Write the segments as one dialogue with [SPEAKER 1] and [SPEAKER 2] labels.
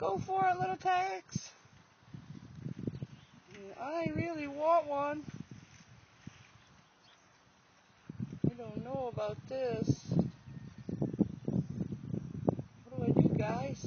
[SPEAKER 1] Go for it, little Tex. I really want one. I don't know about this. What do I do, guys?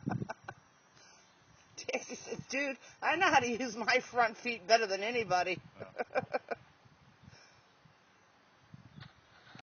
[SPEAKER 1] Texas says, dude, I know how to use my front feet better than anybody.